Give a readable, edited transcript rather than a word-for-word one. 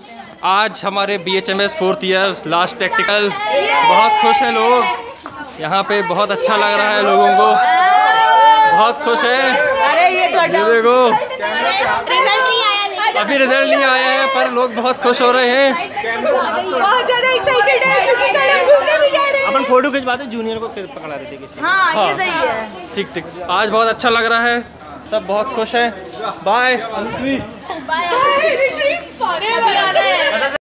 आज हमारे BHMS 4th year last practical, बहुत खुश हैं लोग यहाँ पे, बहुत अच्छा लग रहा है लोगों को, बहुत खुश है। अरे ये देखो अभी रिजल्ट नहीं आया है पर लोग बहुत खुश हो रहे हैं, बहुत ज़्यादा एक्साइटेड है क्योंकि कल हम घूमने भी जा रहे हैं। अपन फोटो खिंचवाते जूनियर को फिर पकड़ा देते किसी। हाँ ये सही है। ठीक ठीक, आज बहुत अच्छा लग रहा है, सब बहुत खुश हैं। बाय अनुश्री।